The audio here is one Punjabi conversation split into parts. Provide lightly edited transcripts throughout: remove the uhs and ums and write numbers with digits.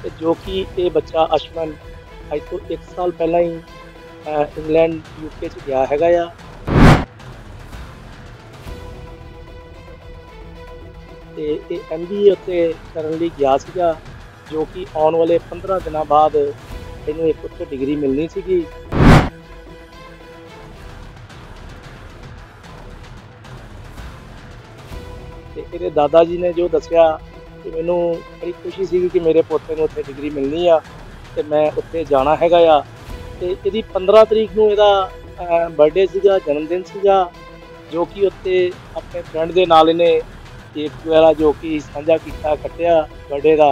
ਤੇ ਜੋ ਕਿ ਇਹ ਬੱਚਾ ਅਸ਼ਮਨ ਅੱਜ ਤੋਂ 1 ਸਾਲ ਪਹਿਲਾਂ ਹੀ ਇੰਗਲੈਂਡ ਯੂਕੇ 'ਚ ਗਿਆ ਹੈਗਾ ਆ। ਤੇ ਇਹ MBA ਉੱਥੇ ਕਰਨ ਲਈ ਗਿਆ ਸੀਗਾ, ਜੋ ਕਿ ਆਉਣ ਵਾਲੇ 15 ਦਿਨਾਂ ਬਾਅਦ ਇਹਨੂੰ ਇੱਕ ਉੱਥੇ ਡਿਗਰੀ ਮਿਲਣੀ ਸੀਗੀ। ਤੇ ਇਹਦੇ ਦਾਦਾ ਜੀ ਨੇ ਜੋ ਦੱਸਿਆ ਕਿ ਮੈਨੂੰ ਬੜੀ ਖੁਸ਼ੀ ਸੀਗੀ ਕਿ ਮੇਰੇ ਪੋਤੇ ਨੂੰ ਉੱਥੇ ਡਿਗਰੀ ਮਿਲਣੀ ਆ ਤੇ ਮੈਂ ਉੱਥੇ ਜਾਣਾ ਹੈਗਾ ਆ। ਤੇ ਇਹਦੀ 15 ਤਰੀਕ ਨੂੰ ਇਹਦਾ ਬਰਥਡੇ ਸੀਗਾ, ਜਨਮ ਦਿਨ ਸੀਗਾ, ਜੋ ਕਿ ਉੱਥੇ ਆਪਣੇ ਫਰੈਂਡ ਦੇ ਨਾਲ ਇਹਨੇ ਕੇਕ ਵਗੈਰਾ ਜੋ ਕਿ ਸਾਂਝਾ ਕੀਤਾ, ਕੱਟਿਆ ਬਰਥਡੇ ਦਾ।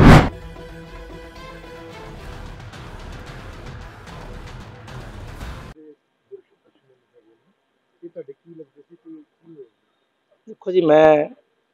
ਦੇਖੋ ਜੀ, ਮੈਂ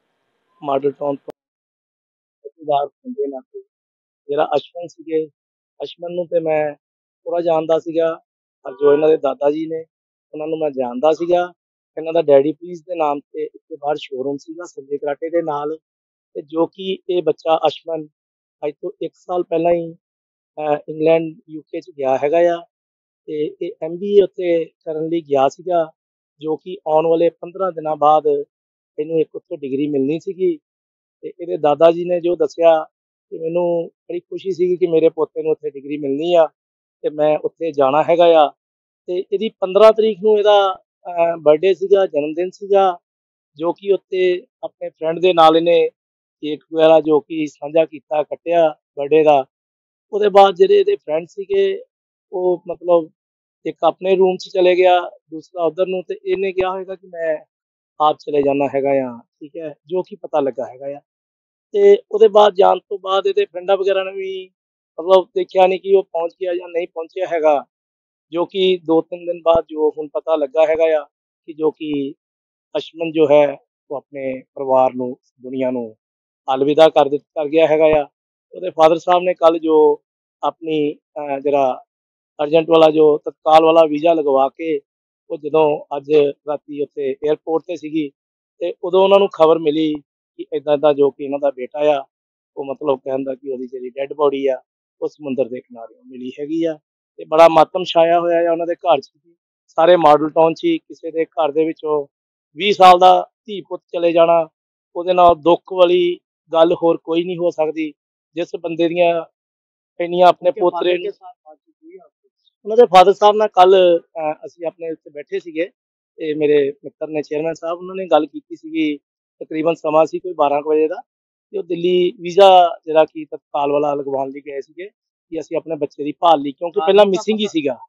ਮਾਡਲ ਟਾਊਨ ਤੋਂ ਰਿਸ਼ਤੇਦਾਰ ਹੋਣ ਦੇ ਨਾਤੇ ਜਿਹੜਾ ਅਸ਼ਮਨ ਸੀਗੇ, ਅਸ਼ਮਨ ਨੂੰ ਤੇ ਮੈਂ ਥੋੜ੍ਹਾ ਜਾਣਦਾ ਸੀਗਾ, ਪਰ ਜੋ ਇਹਨਾਂ ਦੇ ਦਾਦਾ ਜੀ ਨੇ ਉਹਨਾਂ ਨੂੰ ਮੈਂ ਜਾਣਦਾ ਸੀਗਾ। ਇਹਨਾਂ ਦਾ ਡੈਡੀ ਪਲੀਜ਼ ਦੇ ਨਾਮ ਤੇ ਇੱਥੇ ਬਾਹਰ ਸ਼ੋਰੂਮ ਸੀਗਾ ਸੰਜੇ ਕਰਾਟੇ ਦੇ ਨਾਲ। ਤੇ ਜੋ ਕਿ ਇਹ ਬੱਚਾ ਅਸ਼ਮਨ ਅੱਜ ਤੋਂ 1 ਸਾਲ ਪਹਿਲਾਂ ਹੀ ਇੰਗਲੈਂਡ ਯੂਕੇ 'ਚ ਗਿਆ ਹੈਗਾ ਆ। ਤੇ ਇਹ MBA ਉੱਥੇ ਕਰਨ ਲਈ ਗਿਆ ਸੀਗਾ, ਜੋ ਕਿ ਆਉਣ ਵਾਲੇ 15 ਦਿਨਾਂ ਬਾਅਦ ਇਹਨੂੰ ਇੱਕ ਉੱਥੋਂ ਡਿਗਰੀ ਮਿਲਣੀ ਸੀਗੀ। ਤੇ ਇਹਦੇ ਦਾਦਾ ਜੀ ਨੇ ਜੋ ਦੱਸਿਆ ਕਿ ਮੈਨੂੰ ਬੜੀ ਖੁਸ਼ੀ ਸੀਗੀ ਕਿ ਮੇਰੇ ਪੋਤੇ ਨੂੰ ਉੱਥੇ ਡਿਗਰੀ ਮਿਲਣੀ ਆ ਤੇ ਮੈਂ ਉੱਥੇ ਜਾਣਾ ਹੈਗਾ ਆ। ਤੇ ਇਹਦੀ 15 ਤਰੀਕ ਨੂੰ ਇਹਦਾ ਬਰਥਡੇ ਸੀਗਾ, ਜਨਮ ਦਿਨ ਸੀਗਾ, ਜੋ ਕਿ ਉੱਥੇ ਆਪਣੇ ਫਰੈਂਡ ਦੇ ਨਾਲ ਇਹਨੇ ਕੇਕ ਵਗੈਰਾ ਜੋ ਕਿ ਸਾਂਝਾ ਕੀਤਾ, ਕੱਟਿਆ ਬਰਥਡੇ ਦਾ। ਉਹਦੇ ਬਾਅਦ ਜਿਹੜੇ ਇਹਦੇ ਫਰੈਂਡ ਸੀਗੇ ਉਹ ਮਤਲਬ ਇੱਕ ਆਪਣੇ ਰੂਮ 'ਚ ਚਲੇ ਗਿਆ, ਦੂਸਰਾ ਉੱਧਰ ਨੂੰ, ਤੇ ਇਹਨੇ ਕਿਹਾ ਹੋਏਗਾ ਕਿ ਮੈਂ ਆਪ ਚਲੇ ਜਾਣਾ ਹੈਗਾ ਆ, ਠੀਕ ਹੈ, ਜੋ ਕਿ ਪਤਾ ਲੱਗਾ ਹੈਗਾ ਆ। ਤੇ ਉਹਦੇ ਬਾਅਦ ਜਾਣ ਤੋਂ ਬਾਅਦ ਇਹਦੇ ਫਰੈਂਡਾਂ ਵਗੈਰਾ ਨੇ ਵੀ ਮਤਲਬ ਦੇਖਿਆ ਨਹੀਂ ਕਿ ਉਹ ਪਹੁੰਚ ਗਿਆ ਜਾਂ ਨਹੀਂ ਪਹੁੰਚਿਆ ਹੈਗਾ, ਜੋ ਕਿ 2-3 ਦਿਨ ਬਾਅਦ ਜੋ ਹੁਣ ਪਤਾ ਲੱਗਾ ਹੈਗਾ ਆ ਕਿ ਜੋ ਕਿ ਅਸ਼ਮਨ ਜੋ ਹੈ ਉਹ ਆਪਣੇ ਪਰਿਵਾਰ ਨੂੰ, ਦੁਨੀਆ ਨੂੰ ਅਲਵਿਦਾ ਕਰ ਗਿਆ ਹੈਗਾ ਆ। ਉਹਦੇ ਫਾਦਰ ਸਾਹਿਬ ਨੇ ਕੱਲ ਜੋ ਆਪਣੀ ਜਿਹੜਾ ਅਰਜੈਂਟ ਵਾਲਾ ਜੋ ਤਤਕਾਲ ਵਾਲਾ ਵੀਜ਼ਾ ਲਗਵਾ ਕੇ ਉਹ ਜਦੋਂ ਅੱਜ ਰਾਤੀ ਉੱਥੇ 에ਅਰਪੋਰਟ ਤੇ ਸੀਗੀ, ਤੇ ਉਦੋਂ ਉਹਨਾਂ ਨੂੰ ਖਬਰ ਮਿਲੀ ਕਿ ਏਦਾਂ ਜੋ ਕਿ ਇਹਨਾਂ ਦਾ ਬੇਟਾ ਆ ਉਹ ਮਤਲਬ ਕਹਿੰਦਾ ਕਿ ਉਹਦੀ ਜਿਹੜੀ ਡੈੱਡ ਬੋਡੀ ਆ ਉਹ ਸਮੁੰਦਰ ਦੇ ਕਿਨਾਰੇ ਮਿਲੀ ਹੈਗੀ ਆ। ਤੇ ਬੜਾ ਮਾਤਮ ਛਾਇਆ ਹੋਇਆ ਆ ਉਹਨਾਂ ਦੇ ਘਰ 'ਚ, ਸਾਰੇ ਮਾਡਲ ਟਾਊਨ 'ਚ ਹੀ। ਕਿਸੇ ਦੇ ਘਰ ਦੇ ਵਿੱਚੋਂ 20 ਸਾਲ ਦਾ ਧੀ ਪੁੱਤ ਚਲੇ ਜਾਣਾ, ਉਹਦੇ ਨਾਲ ਦੁੱਖ ਵਾਲੀ ਗੱਲ ਹੋਰ ਕੋਈ ਨਹੀਂ ਹੋ ਸਕਦੀ। ਜਿਸ ਬੰਦੇ ਦੀਆਂ ਇੰਨੀਆਂ ਆਪਣੇ ਪੋਤਰੇ ਨੂੰ, ਉਹਨਾਂ ਦੇ ਫਾਦਰ ਸਾਹਿਬ ਨਾਲ ਕੱਲ ਅਸੀਂ ਆਪਣੇ ਉੱਤੇ ਬੈਠੇ ਸੀਗੇ ਤੇ ਮੇਰੇ ਮਿੱਤਰ ਨੇ, ਚੇਅਰਮੈਨ ਸਾਹਿਬ, ਉਹਨਾਂ ਨੇ ਗੱਲ ਕੀਤੀ ਸੀਗੀ। ਤਕਰੀਬਨ ਸਮਾਂ ਸੀ ਕੋਈ 12 ਕੁ ਵਜੇ ਦਾ, ਤੇ ਉਹ ਦਿੱਲੀ ਵੀਜ਼ਾ ਜਿਹੜਾ ਕਿ ਤਤਕਾਲ ਵਾਲਾ ਲਗਵਾਉਣ ਲਈ ਗਏ ਸੀਗੇ ਕਿ ਅਸੀਂ ਆਪਣੇ ਬੱਚੇ ਦੀ ਭਾਲ ਲਈ, ਕਿਉਂਕਿ ਪਹਿਲਾਂ ਮਿਸਿੰਗ ਹੀ ਸੀਗਾ।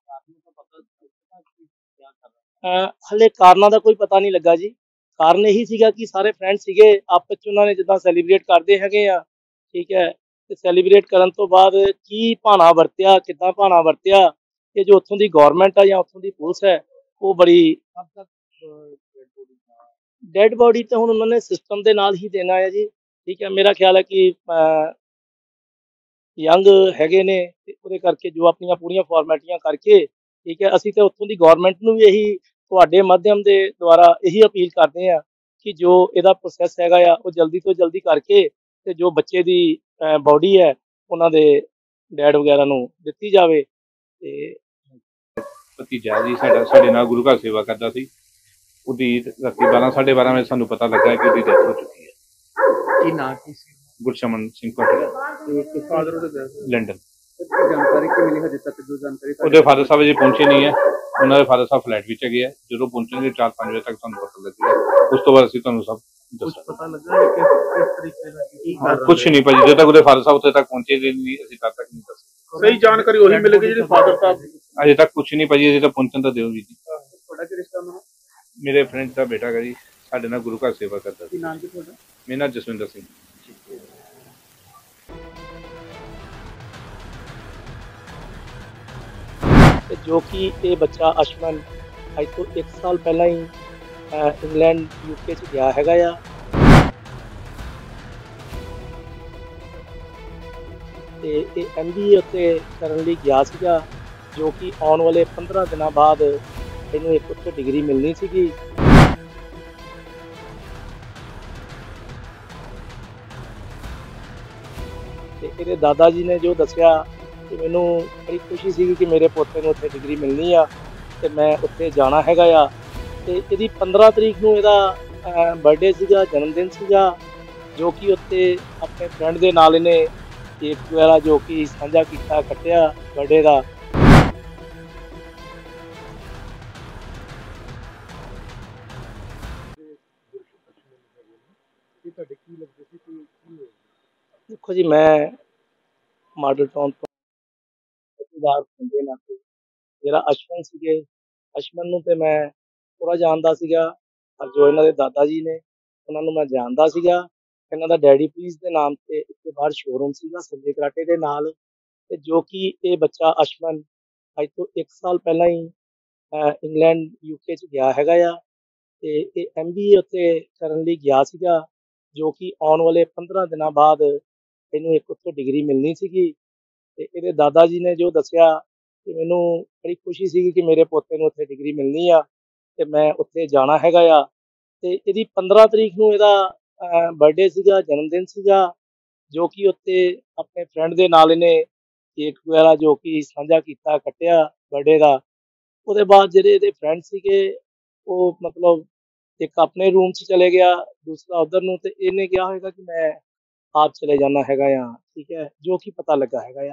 ਹਲੇ ਕਾਰਨਾਂ ਦਾ ਕੋਈ ਪਤਾ ਨਹੀਂ ਲੱਗਾ ਜੀ। ਕਾਰਨ ਇਹੀ ਸੀਗਾ ਕਿ ਸਾਰੇ ਫਰੈਂਡ ਸੀਗੇ ਆਪਸ 'ਚ, ਉਹਨਾਂ ਨੇ ਜਿੱਦਾਂ ਸੈਲੀਬ੍ਰੇਟ ਕਰਦੇ ਹੈਗੇ ਆ, ਠੀਕ ਹੈ, ਤੇ ਸੈਲੀਬ੍ਰੇਟ ਕਰਨ ਤੋਂ ਬਾਅਦ ਕੀ ਭਾਣਾ ਵਰਤਿਆ, ਕਿੱਦਾਂ ਭਾਣਾ ਵਰਤਿਆ, ਇਹ ਜੋ ਉੱਥੋਂ ਦੀ ਗੌਰਮੈਂਟ ਆ ਜਾਂ ਉੱਥੋਂ ਦੀ ਪੁਲਿਸ ਹੈ ਉਹ ਬੜੀ ਡੈਡ ਬੋਡੀ ਤੇ ਹੁਣ ਉਹਨਾਂ ਨੇ ਸਿਸਟਮ ਦੇ ਨਾਲ ਹੀ ਦੇਣਾ ਹੈ ਜੀ, ਠੀਕ ਹੈ। ਮੇਰਾ ਖਿਆਲ ਹੈ ਕਿ ਯੰਗ ਹੈਗੇ ਨੇ ਤੇ ਉਹਦੇ ਕਰਕੇ ਜੋ ਆਪਣੀਆਂ ਪੂਰੀਆਂ ਫਾਰਮੈਲਿਟੀਆਂ ਕਰਕੇ, ਠੀਕ ਹੈ, ਅਸੀਂ ਤਾਂ ਉੱਥੋਂ ਦੀ ਗੌਰਮੈਂਟ ਨੂੰ ਵੀ ਇਹੀ ਤੁਹਾਡੇ ਮਾਧਿਅਮ ਦੇ ਦੁਆਰਾ ਇਹੀ ਅਪੀਲ ਕਰਦੇ ਆ ਕਿ ਜੋ ਇਹਦਾ ਪ੍ਰੋਸੈਸ ਹੈਗਾ ਆ ਉਹ ਜਲਦੀ ਤੋਂ ਜਲਦੀ ਕਰਕੇ ਤੇ ਜੋ ਬੱਚੇ ਦੀ ਬੋਡੀ ਹੈ ਉਹਨਾਂ ਦੇ ਡੈਡ ਵਗੈਰਾ ਨੂੰ ਦਿੱਤੀ ਜਾਵੇ। ਤੇ ਭਤੀਜਾ ਜੀ ਸਾਡਾ ਸਾਡੇ ਨਾਲ ਗੁਰੂ ਘਰ ਸੇਵਾ ਕਰਦਾ ਸੀ, ਉਹਦੀ ਰਾਤੀ 12-12:30 ਵਜੇ ਸਾਨੂੰ ਪਤਾ ਲੱਗਾ ਕਿ ਉਹਦੀ ਡੈਥ ਹੋ ਚੁੱਕੀ ਹੈ। ਕੀ ਨਾਂ ਕੀ ਸੀ? ਗੁਰਸ਼ਮਨ ਸਿੰਘ ਭਾਟੀਆ, ਲੰਡਨ। ਜਾਣਕਾਰੀ ਕੀ ਮਿਲੀ ਹਜੇ ਤੱਕ? ਜੋ ਜਾਣਕਾਰੀ ਉਹਦੇ ਫਾਦਰ ਸਾਹਿਬ ਅਜੇ ਪਹੁੰਚੇ ਨਹੀਂ ਹੈ, ਉਹਨਾਂ ਦੇ ਫਾਦਰ ਸਾਹਿਬ ਫਲੈਟ ਵਿੱਚ ਹੈਗੇ ਆ। ਜਦੋਂ ਪਹੁੰਚਣਗੇ 4-5 ਵਜੇ ਤੱਕ ਤੁਹਾਨੂੰ ਪਤਾ ਲੱਗੇਗਾ, ਉਸ ਤੋਂ ਬਾਅਦ ਅਸੀਂ ਤੁਹਾਨੂੰ ਸਭ ਦੱਸਾਂਗੇ। ਪਤਾ ਲੱਗਾ ਕਿ ਕਿਸ ਤਰੀਕੇ ਨਾਲ ਕੁਛ ਨਹੀਂ ਭਾਜੀ, ਜਦੋਂ ਤੱਕ ਉਹਦੇ ਫਾਦਰ ਸਾਹਿਬ ਉੱਥੇ ਤੱਕ ਪਹੁੰਚੇ ਨਹੀਂ ਅਸੀਂ ਤਦ ਤੱਕ ਨਹੀਂ ਦੱਸ ਸਹੀ ਜਾਣਕਾਰੀ ਉਹੀ ਮਿਲੇਗੀ ਜਿਹੜੀ ਫਾਦਰ ਸਾਹਿਬ। ਅਜੇ ਤੱਕ ਕੁਛ ਨਹੀਂ ਭਾਜੀ, ਅਜੇ ਤਾਂ ਪਹੁੰਚਣ ਤਾਂ ਦਿਓ ਜੀ। ਤੁਹਾਡਾ ਕੀ ਰਿਸ਼ਤਾ ਨਾਲ? ਮੇਰੇ ਫਰੈਂਡ ਦਾ ਬੇਟਾ ਹੈਗਾ ਜੀ, ਸਾਡੇ ਨਾਲ ਗੁਰੂ ਘਰ ਸੇਵਾ ਕਰਦਾ ਸੀ। ਕੀ ਨਾਮ ਕੀ ਤੁਹਾਡਾ? ਮੇਰਾ ਨਾਮ ਜਸਵਿੰਦਰ ਸਿੰਘ। ਤੇ ਜੋ ਕਿ ਇਹ ਬੱਚਾ ਅਸ਼ਮਨ ਅੱਜ ਤੋਂ 1 ਸਾਲ ਪਹਿਲਾਂ ਹੀ ਇੰਗਲੈਂਡ ਯੂਕੇ 'ਚ ਗਿਆ ਹੈਗਾ ਆ। ਤੇ ਇਹ MBA ਉੱਥੇ ਕਰਨ ਲਈ ਗਿਆ ਸੀਗਾ, ਜੋ ਕਿ ਆਉਣ ਵਾਲੇ 15 ਦਿਨਾਂ ਬਾਅਦ ਇਹਨੂੰ ਇੱਕ ਉੱਥੋਂ ਡਿਗਰੀ ਮਿਲਣੀ ਸੀਗੀ। ਤੇ ਇਹਦੇ ਦਾਦਾ ਜੀ ਨੇ ਜੋ ਦੱਸਿਆ ਕਿ ਮੈਨੂੰ ਬੜੀ ਖੁਸ਼ੀ ਸੀਗੀ ਕਿ ਮੇਰੇ ਪੋਤੇ ਨੂੰ ਉੱਥੇ ਡਿਗਰੀ ਮਿਲਣੀ ਆ ਤੇ ਮੈਂ ਉੱਥੇ ਜਾਣਾ ਹੈਗਾ ਆ। ਤੇ ਇਹਦੀ 15 ਤਰੀਕ ਨੂੰ ਇਹਦਾ ਬਰਥਡੇ ਸੀਗਾ, ਜਨਮ ਦਿਨ ਸੀਗਾ, ਜੋ ਕਿ ਉੱਥੇ ਆਪਣੇ ਫਰੈਂਡ ਦੇ ਨਾਲ ਇਹਨੇ ਕੇਕ ਵਗੈਰਾ ਜੋ ਕਿ ਸਾਂਝਾ ਕੀਤਾ, ਕੱਟਿਆ ਬਰਥਡੇ ਦਾ। ਦੇਖੋ ਜੀ, ਮੈਂ ਮਾਡਲ ਟਾਊਨ ਤੋਂ ਰਿਸ਼ਤੇਦਾਰ ਹੋਣ ਦੇ ਨਾਤੇ ਜਿਹੜਾ ਅਸ਼ਵਨ ਸੀਗੇ, ਅਸ਼ਵਨ ਨੂੰ ਤੇ ਮੈਂ ਥੋੜ੍ਹਾ ਜਾਣਦਾ ਸੀਗਾ, ਪਰ ਜੋ ਇਹਨਾਂ ਦੇ ਦਾਦਾ ਜੀ ਨੇ ਉਹਨਾਂ ਨੂੰ ਮੈਂ ਜਾਣਦਾ ਸੀਗਾ। ਇਹਨਾਂ ਦਾ ਡੈਡੀ ਪਲੀਜ਼ ਦੇ ਨਾਮ ਤੇ ਇੱਥੇ ਬਾਹਰ ਸ਼ੋਰੂਮ ਸੀਗਾ ਸੰਜੇ ਕਰਾਟੇ ਦੇ ਨਾਲ, ਤੇ ਜੋ ਕਿ ਇਹ ਬੱਚਾ ਅਸ਼ਵਨ ਅੱਜ ਤੋਂ 1 ਸਾਲ ਪਹਿਲਾਂ ਹੀ ਇੰਗਲੈਂਡ ਯੂਕੇ 'ਚ ਗਿਆ ਹੈਗਾ ਆ। ਤੇ ਇਹ MBA ਉੱਥੇ ਕਰਨ ਲਈ ਗਿਆ ਸੀਗਾ, ਜੋ ਕਿ ਆਉਣ ਵਾਲੇ 15 ਦਿਨਾਂ ਬਾਅਦ ਇਹਨੂੰ ਇੱਕ ਉੱਥੋਂ ਡਿਗਰੀ ਮਿਲਣੀ ਸੀਗੀ। ਤੇ ਇਹਦੇ ਦਾਦਾ ਜੀ ਨੇ ਜੋ ਦੱਸਿਆ ਕਿ ਮੈਨੂੰ ਬੜੀ ਖੁਸ਼ੀ ਸੀਗੀ ਕਿ ਮੇਰੇ ਪੋਤੇ ਨੂੰ ਉੱਥੇ ਡਿਗਰੀ ਮਿਲਣੀ ਆ ਤੇ ਮੈਂ ਉੱਥੇ ਜਾਣਾ ਹੈਗਾ ਆ। ਤੇ ਇਹਦੀ 15 ਤਰੀਕ ਨੂੰ ਇਹਦਾ ਬਰਥਡੇ ਸੀਗਾ, ਜਨਮ ਦਿਨ ਸੀਗਾ, ਜੋ ਕਿ ਉੱਥੇ ਆਪਣੇ ਫਰੈਂਡ ਦੇ ਨਾਲ ਇਹਨੇ ਕੇਕ ਵਗੈਰਾ ਜੋ ਕਿ ਸਾਂਝਾ ਕੀਤਾ, ਕੱਟਿਆ ਬਰਥਡੇ ਦਾ। ਉਹਦੇ ਬਾਅਦ ਜਿਹੜੇ ਇਹਦੇ ਫਰੈਂਡ ਸੀਗੇ ਉਹ ਮਤਲਬ ਇੱਕ ਆਪਣੇ ਰੂਮ 'ਚ ਚਲੇ ਗਿਆ, ਦੂਸਰਾ ਉੱਧਰ ਨੂੰ, ਤੇ ਇਹਨੇ ਕਿਹਾ ਹੋਏਗਾ ਕਿ ਮੈਂ ਆਪ ਚਲੇ ਜਾਣਾ ਹੈਗਾ ਆ, ਠੀਕ ਹੈ, ਜੋ ਕਿ ਪਤਾ ਲੱਗਾ ਹੈਗਾ ਆ।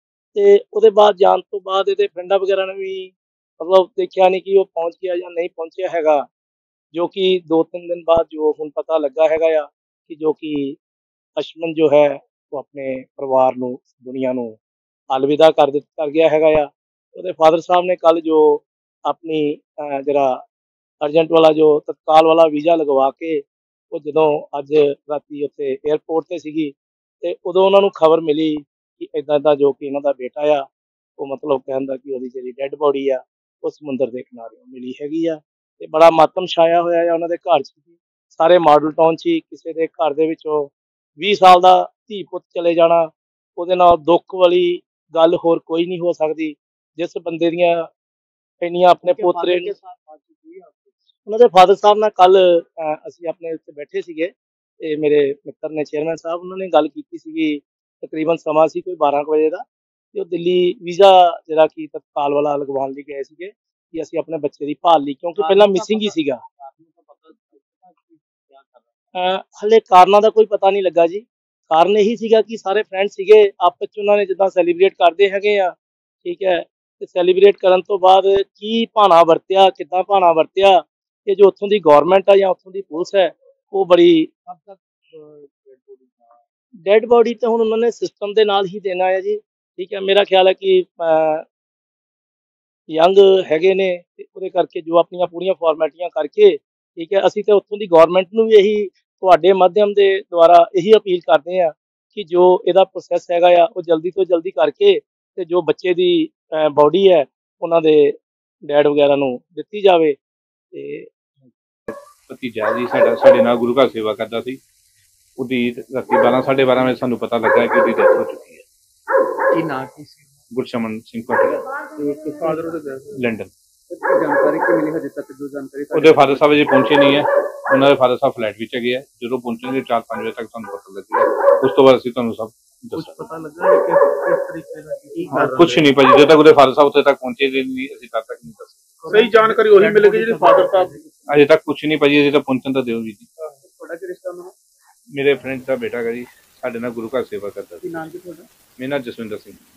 ਤੇ ਉਹਦੇ ਬਾਅਦ ਜਾਣ ਤੋਂ ਬਾਅਦ ਇਹਦੇ ਫਰੈਂਡਾਂ ਵਗੈਰਾ ਨੇ ਵੀ ਮਤਲਬ ਦੇਖਿਆ ਨਹੀਂ ਕਿ ਉਹ ਪਹੁੰਚ ਗਿਆ ਜਾਂ ਨਹੀਂ ਪਹੁੰਚਿਆ ਹੈਗਾ, ਜੋ ਕਿ 2-3 ਦਿਨ ਬਾਅਦ ਜੋ ਹੁਣ ਪਤਾ ਲੱਗਾ ਹੈਗਾ ਆ ਕਿ ਜੋ ਕਿ ਅਸ਼ਮਨ ਜੋ ਹੈ ਉਹ ਆਪਣੇ ਪਰਿਵਾਰ ਨੂੰ, ਦੁਨੀਆ ਨੂੰ ਅਲਵਿਦਾ ਕਰ ਗਿਆ ਹੈਗਾ ਆ। ਉਹਦੇ ਫਾਦਰ ਸਾਹਿਬ ਨੇ ਕੱਲ ਜੋ ਆਪਣੀ ਜਿਹੜਾ ਅਰਜੈਂਟ ਵਾਲਾ ਜੋ ਤਤਕਾਲ ਵਾਲਾ ਵੀਜ਼ਾ ਲਗਵਾ ਕੇ ਉਹ ਜਦੋਂ ਅੱਜ ਰਾਤੀ ਉੱਥੇ 에ਅਰਪੋਰਟ ਤੇ ਸੀਗੀ, ਤੇ ਉਦੋਂ ਉਹਨਾਂ ਨੂੰ ਖਬਰ ਮਿਲੀ ਕਿ ਇਦਾਂ ਦਾ ਜੋ ਕਿ ਇਹਨਾਂ ਦਾ ਬੇਟਾ ਆ ਉਹ ਮਤਲਬ ਕਹਿੰਦਾ ਕਿ ਉਹਦੀ ਜਿਹੜੀ ਡੈੱਡ ਬੋਡੀ ਆ ਉਹ ਸਮੁੰਦਰ ਦੇ ਕਿਨਾਰੇ ਮਿਲੀ ਹੈਗੀ ਆ। ਤੇ ਬੜਾ ਮਾਤਮ ਛਾਇਆ ਹੋਇਆ ਆ ਉਹਨਾਂ ਦੇ ਘਰ 'ਚ, ਸਾਰੇ ਮਾਡਲ ਟਾਊਨ 'ਚ ਹੀ। ਕਿਸੇ ਦੇ ਘਰ ਦੇ ਵਿੱਚੋਂ 20 ਸਾਲ ਦਾ ਧੀ ਪੁੱਤ ਚਲੇ ਜਾਣਾ, ਉਹਦੇ ਨਾਲ ਦੁੱਖ ਵਾਲੀ ਗੱਲ ਹੋਰ ਕੋਈ ਨਹੀਂ ਹੋ ਸਕਦੀ। ਜਿਸ ਬੰਦੇ ਦੀਆਂ ਇੰਨੀਆਂ ਆਪਣੇ ਪੋਤਰੇ ਨੂੰ, ਉਹਨਾਂ ਦੇ ਫਾਦਰ ਸਾਹਿਬ ਨਾਲ ਕੱਲ ਅਸੀਂ ਆਪਣੇ ਉੱਤੇ ਬੈਠੇ ਸੀਗੇ ਤੇ ਮੇਰੇ ਮਿੱਤਰ ਨੇ, ਚੇਅਰਮੈਨ ਸਾਹਿਬ, ਉਹਨਾਂ ਨੇ ਗੱਲ ਕੀਤੀ ਸੀਗੀ। ਤਕਰੀਬਨ ਸਮਾਂ ਸੀ ਕੋਈ 12 ਕੁ ਵਜੇ ਦਾ, ਤੇ ਉਹ ਦਿੱਲੀ ਵੀਜ਼ਾ ਜਿਹੜਾ ਕਿ ਤਤਕਾਲ ਵਾਲਾ ਲਗਵਾਉਣ ਲਈ ਗਏ ਸੀਗੇ ਕਿ ਅਸੀਂ ਆਪਣੇ ਬੱਚੇ ਦੀ ਭਾਲ ਲਈ, ਕਿਉਂਕਿ ਪਹਿਲਾਂ ਮਿਸਿੰਗ ਹੀ ਸੀਗਾ। ਹਲੇ ਕਾਰਨਾਂ ਦਾ ਕੋਈ ਪਤਾ ਨਹੀਂ ਲੱਗਾ ਜੀ। ਕਾਰਨ ਇਹੀ ਸੀਗਾ ਕਿ ਸਾਰੇ ਫਰੈਂਡ ਸੀਗੇ ਆਪਸ 'ਚ, ਉਹਨਾਂ ਨੇ ਜਿੱਦਾਂ ਸੈਲੀਬ੍ਰੇਟ ਕਰਦੇ ਹੈਗੇ ਆ, ਠੀਕ ਹੈ, ਤੇ ਸੈਲੀਬ੍ਰੇਟ ਕਰਨ ਤੋਂ ਬਾਅਦ ਕੀ ਭਾਣਾ ਵਰਤਿਆ, ਕਿੱਦਾਂ ਭਾਣਾ ਵਰਤਿਆ, ਇਹ ਜੋ ਉੱਥੋਂ ਦੀ ਗੌਰਮੈਂਟ ਆ ਜਾਂ ਉੱਥੋਂ ਦੀ ਪੁਲਿਸ ਹੈ ਉਹ ਬੜੀ ਡੈਡ ਬੋਡੀ ਤੇ ਹੁਣ ਉਹਨਾਂ ਨੇ ਸਿਸਟਮ ਦੇ ਨਾਲ ਹੀ ਦੇਣਾ ਹੈ ਜੀ, ਠੀਕ ਹੈ। ਮੇਰਾ ਖਿਆਲ ਹੈ ਕਿ ਯੰਗ ਹੈਗੇ ਨੇ ਤੇ ਉਹਦੇ ਕਰਕੇ ਜੋ ਆਪਣੀਆਂ ਪੂਰੀਆਂ ਫਾਰਮੈਲਿਟੀਆਂ ਕਰਕੇ, ਠੀਕ ਹੈ, ਅਸੀਂ ਤੇ ਉੱਥੋਂ ਦੀ ਗੌਰਮੈਂਟ ਨੂੰ ਵੀ ਇਹੀ ਤੁਹਾਡੇ ਮਾਧਿਅਮ ਦੇ ਦੁਆਰਾ ਇਹੀ ਅਪੀਲ ਕਰਦੇ ਆ ਕਿ ਜੋ ਇਹਦਾ ਪ੍ਰੋਸੈਸ ਹੈਗਾ ਆ ਉਹ ਜਲਦੀ ਤੋਂ ਜਲਦੀ ਕਰਕੇ ਤੇ ਜੋ ਬੱਚੇ ਦੀ ਬੋਡੀ ਹੈ ਉਹਨਾਂ ਦੇ ਡੈਡ ਵਗੈਰਾ ਨੂੰ ਦਿੱਤੀ ਜਾਵੇ। ਤੇ ਭਤੀਜਾ ਜੀ ਸਾਡਾ ਸਾਡੇ ਨਾਲ ਗੁਰੂ ਘਰ ਸੇਵਾ ਕਰਦਾ ਸੀ, ਉਹਦੀ ਰਾਤੀ 12-12:30 ਵਜੇ ਸਾਨੂੰ ਪਤਾ ਲੱਗਾ ਕਿ ਉਹਦੀ ਡੈਥ ਹੋ ਚੁੱਕੀ ਹੈ। ਕੀ ਨਾਂ ਕੀ ਸੀ? ਗੁਰਸ਼ਮਨ ਸਿੰਘ ਭਾਟੀਆ, ਤੇ ਫਾਦਰ ਉਹਦੇ ਲੰਡਨ। ਜਾਣਕਾਰੀ ਕਿ ਮਿਲੀ ਹਜੇ ਤੱਕ ਜੋ ਜਾਣਕਾਰੀ ਉਹਦੇ ਫਾਦਰ ਸਾਹਿਬ ਅਜੇ ਪਹੁੰਚੇ ਨਹੀਂ ਹੈ, ਉਹਨਾਂ ਦੇ ਫਾਦਰ ਸਾਹਿਬ ਫਲੈਟ ਵਿੱਚ ਹੈਗੇ ਆ। ਜਦੋਂ ਪਹੁੰਚਣਗੇ 4-5 ਵਜੇ ਤੱਕ ਤੁਹਾਨੂੰ ਪਤਾ ਲੱਗੇਗਾ, ਉਸ ਤੋਂ ਬਾਅਦ ਅਸੀਂ ਤੁਹਾਨੂੰ ਸਭ ਦੱਸਾਂਗੇ। ਪਤਾ ਲੱਗਾ ਹੈ ਕਿ ਕਿਸ ਤਰੀਕੇ ਨਾਲ ਕੀ ਕਰ ਰਿਹਾ? ਕੁਛ ਨਹੀਂ ਭਾਜੀ, ਜਦੋਂ ਤੱਕ ਉਹਦੇ ਫਾਦਰ ਸਾਹਿਬ ਉੱਥੇ ਤੱਕ ਪਹੁੰਚੇ ਨਹੀਂ ਅਸੀਂ ਤਦ ਤੱਕ ਨਹੀਂ ਦੱਸ ਸਕਦੇ। ਸਹੀ ਜਾਣਕਾਰੀ ਉਹੀ ਮਿਲੇਗੀ ਜਿਹੜੀ ਫਾਦਰ ਸਾਹਿਬ ਅਜੇ ਤੱਕ ਕੁਛ ਨਹੀਂ ਭਾਜੀ, ਅਜੇ ਤੱਕ ਪਹੁੰਚਣ ਤਾਂ ਦਿਓ ਵੀ ਜੀ। ਤੁਹਾਡਾ ਕੀ ਰਿਸ਼ਤਾ ਉਹਨਾਂ? ਮੇਰੇ ਫਰੈਂਡ ਦਾ ਬੇਟਾ ਹੈਗਾ ਜੀ, ਸਾਡੇ ਨਾਲ ਗੁਰੂ ਘਰ ਸੇਵਾ ਕਰਦਾ ਕੀ ਸੀ। ਨਾਮ ਕੀ ਤੁਹਾਡਾ? ਮੇਰਾ ਨਾਮ ਜਸਵਿੰਦਰ ਸਿੰਘ।